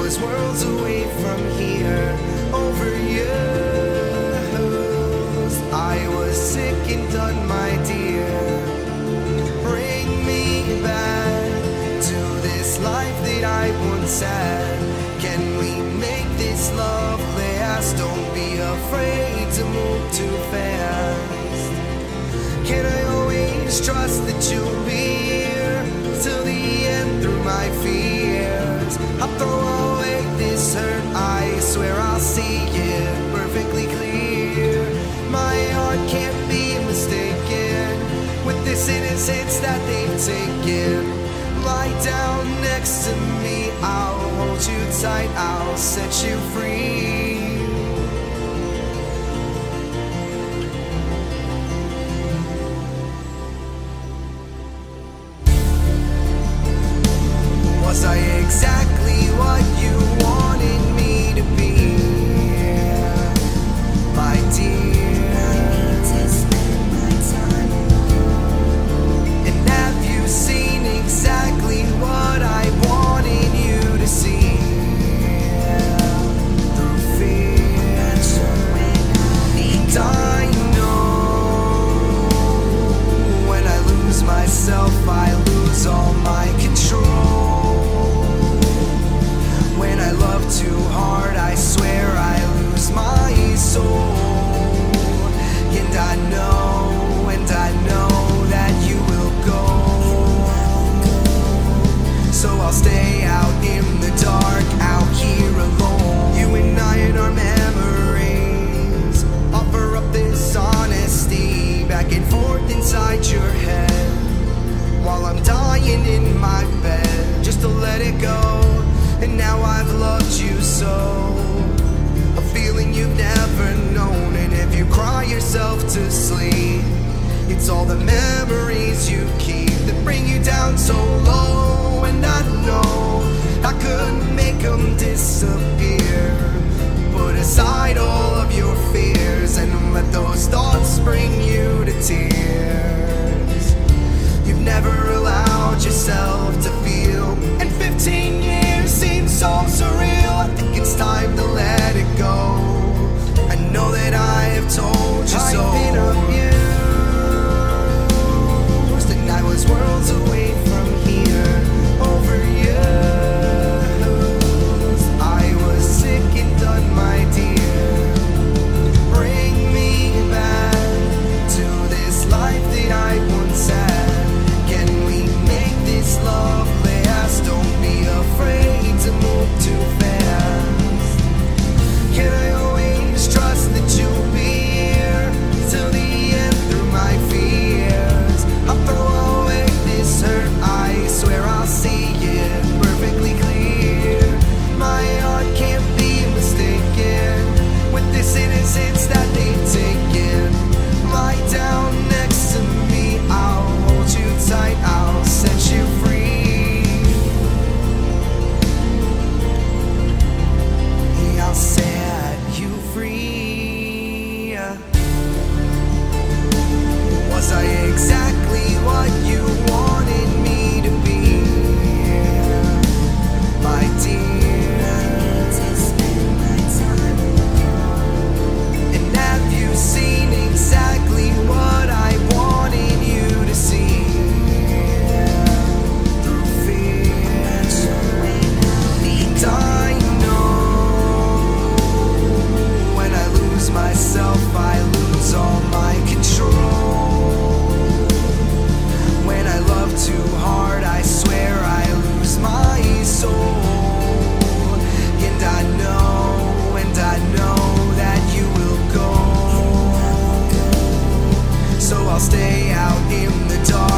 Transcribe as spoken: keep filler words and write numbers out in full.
was worlds away from here, over years. I was sick and done, my dear. Bring me back to this life that I once had. Can we make this love last? Don't be afraid to move too fast. Can I always trust that you'll be here till the end through my fears? I'll throw away this hurt, I swear I'll see it perfectly clear. My heart can't be mistaken with this innocence that they've taken. Lie down next to me, I'll hold you tight, I'll set you free. Was I exactly what you wanted me to be, my dear? To spend my time alone. And have you seen exactly what I wanted you to see? Through fear, and I know when I lose myself, I lose all my control. When I love too hard, I swear I lose my soul. And I know, and I know that you will go. So I'll stay out in the dark, out here alone. You and I and our memories offer up this honesty, back and forth inside your head, while I'm dying in my bed, just to let it go. And now I've loved you so, a feeling you've never known. And if you cry yourself to sleep, it's all the memories you keep that bring you down so low. And I know I couldn't make them disappear. Put aside all of your fears and let those thoughts bring you to tears. You've never allowed yourself to feel, and fifteen years seems so surreal. I think it's time to let it go. I know that I have told you so. I've been abused, and I was worlds away from here, over years. I was sick and done, my dear. Bring me back to this life that I once had. Can we make this love last? Don't be afraid to move too fast. Can I always trust that you'll be here till the end through my fears? I'll throw away this hurt, I swear I'll see it perfectly clear. My heart can't be mistaken with this innocence that they've taken. Lie down next to me, I'll hold you tight, I'll set you free. I'll set you free. Was I exactly what you wanted me to be, my dear? To spend my time alone. And have you seen exactly what I wanted you to see? Through fear, and I myself, I lose all my control. When I love too hard, I swear I lose my soul. And I know, and I know that you will go. So I'll stay out in the dark,